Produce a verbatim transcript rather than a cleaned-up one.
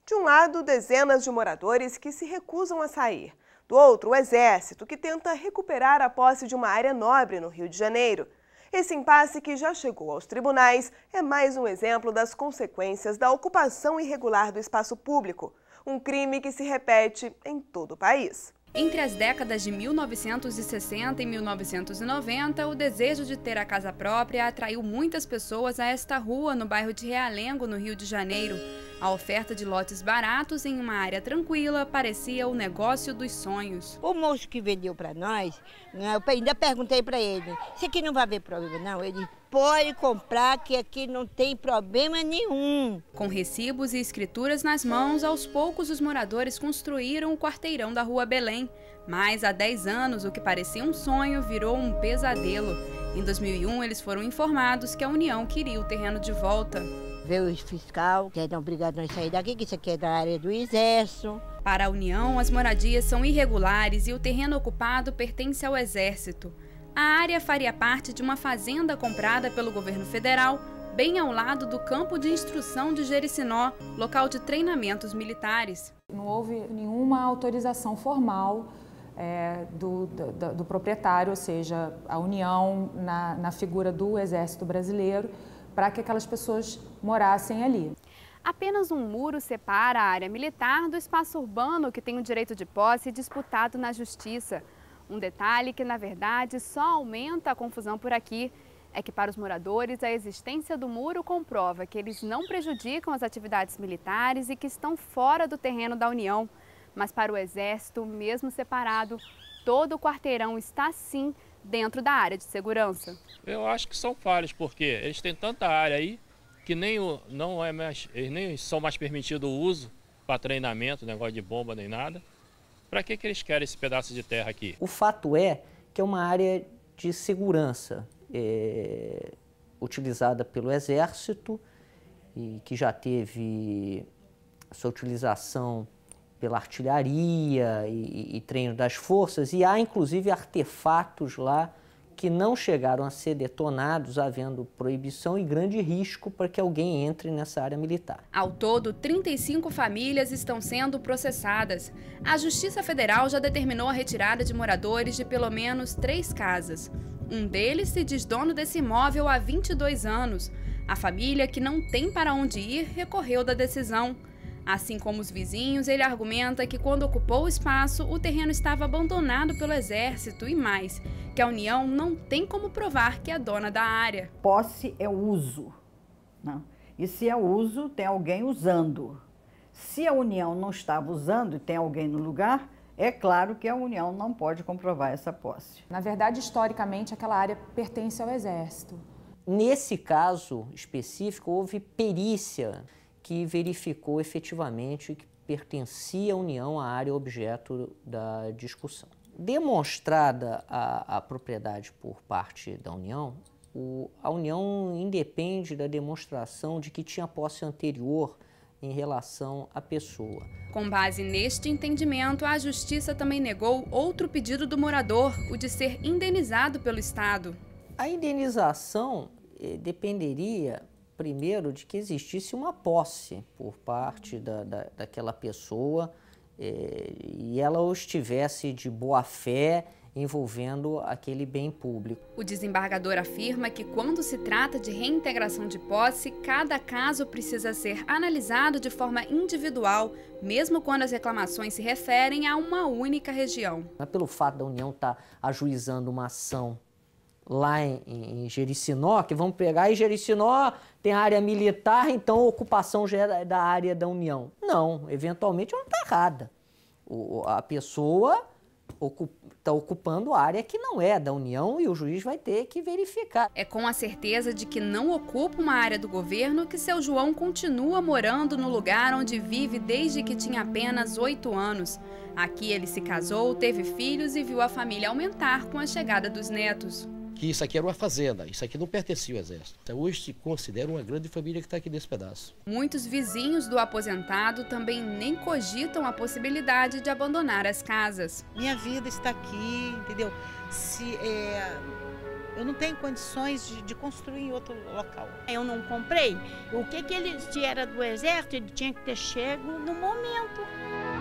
De um lado, dezenas de moradores que se recusam a sair. Do outro, o Exército, que tenta recuperar a posse de uma área nobre no Rio de Janeiro. Esse impasse, que já chegou aos tribunais, é mais um exemplo das consequências da ocupação irregular do espaço público. Um crime que se repete em todo o país. Entre as décadas de mil novecentos e sessenta e mil novecentos e noventa, o desejo de ter a casa própria atraiu muitas pessoas a esta rua no bairro de Realengo, no Rio de Janeiro. A oferta de lotes baratos em uma área tranquila parecia o negócio dos sonhos. O moço que vendeu para nós, eu ainda perguntei para ele, isso aqui não vai haver problema não? Ele pode comprar, que aqui não tem problema nenhum. Com recibos e escrituras nas mãos, aos poucos os moradores construíram o quarteirão da Rua Belém. Mas há dez anos, o que parecia um sonho virou um pesadelo. Em dois mil e um, eles foram informados que a União queria o terreno de volta. Veio o fiscal, que é obrigado a sair daqui, que isso aqui é da área do Exército. Para a União, as moradias são irregulares e o terreno ocupado pertence ao Exército. A área faria parte de uma fazenda comprada pelo governo federal, bem ao lado do campo de instrução de Jericinó, local de treinamentos militares. Não houve nenhuma autorização formal é, do, do, do proprietário, ou seja, a União, na, na figura do Exército Brasileiro, para que aquelas pessoas morassem ali. Apenas um muro separa a área militar do espaço urbano que tem o direito de posse disputado na Justiça. Um detalhe que, na verdade, só aumenta a confusão por aqui é que, para os moradores, a existência do muro comprova que eles não prejudicam as atividades militares e que estão fora do terreno da União. Mas para o Exército, mesmo separado, todo o quarteirão está, sim, dentro da área de segurança. Eu acho que são falhas, porque eles têm tanta área aí que nem, o, não é mais, eles nem são mais permitido o uso para treinamento, negócio de bomba nem nada. Para que, que eles querem esse pedaço de terra aqui? O fato é que é uma área de segurança é, utilizada pelo Exército e que já teve sua utilização pela artilharia e, e treino das forças, e há inclusive artefatos lá que não chegaram a ser detonados, havendo proibição e grande risco para que alguém entre nessa área militar. Ao todo, trinta e cinco famílias estão sendo processadas. A Justiça Federal já determinou a retirada de moradores de pelo menos três casas. Um deles se diz dono desse imóvel há vinte e dois anos. A família, que não tem para onde ir, recorreu da decisão. Assim como os vizinhos, ele argumenta que quando ocupou o espaço, o terreno estava abandonado pelo Exército e mais, que a União não tem como provar que é dona da área. Posse é uso, né? E se é uso, tem alguém usando. Se a União não estava usando e tem alguém no lugar, é claro que a União não pode comprovar essa posse. Na verdade, historicamente, aquela área pertence ao Exército. Nesse caso específico, houve perícia que verificou efetivamente que pertencia à União à área objeto da discussão. Demonstrada a, a propriedade por parte da União, o, a União independe da demonstração de que tinha posse anterior em relação à pessoa. Com base neste entendimento, a Justiça também negou outro pedido do morador, o de ser indenizado pelo Estado. A indenização eh, dependeria primeiro de que existisse uma posse por parte da, da, daquela pessoa eh, e ela ou estivesse de boa fé envolvendo aquele bem público. O desembargador afirma que quando se trata de reintegração de posse, cada caso precisa ser analisado de forma individual, mesmo quando as reclamações se referem a uma única região. Não é pelo fato da União estar ajuizando uma ação lá em, em Jericinó, que vamos pegar, e Jericinó tem área militar, então a ocupação já é da área da União. Não, eventualmente ela não está errada. O, a pessoa está ocupando área que não é da União e o juiz vai ter que verificar. É com a certeza de que não ocupa uma área do governo que seu João continua morando no lugar onde vive desde que tinha apenas oito anos. Aqui ele se casou, teve filhos e viu a família aumentar com a chegada dos netos. Que isso aqui era uma fazenda, isso aqui não pertencia ao Exército. Então, hoje se considera uma grande família que está aqui nesse pedaço. Muitos vizinhos do aposentado também nem cogitam a possibilidade de abandonar as casas. Minha vida está aqui, entendeu? Se, é, Eu não tenho condições de, de construir em outro local. Eu não comprei. O que, que ele, se era do exército, ele tinha que ter chego no momento.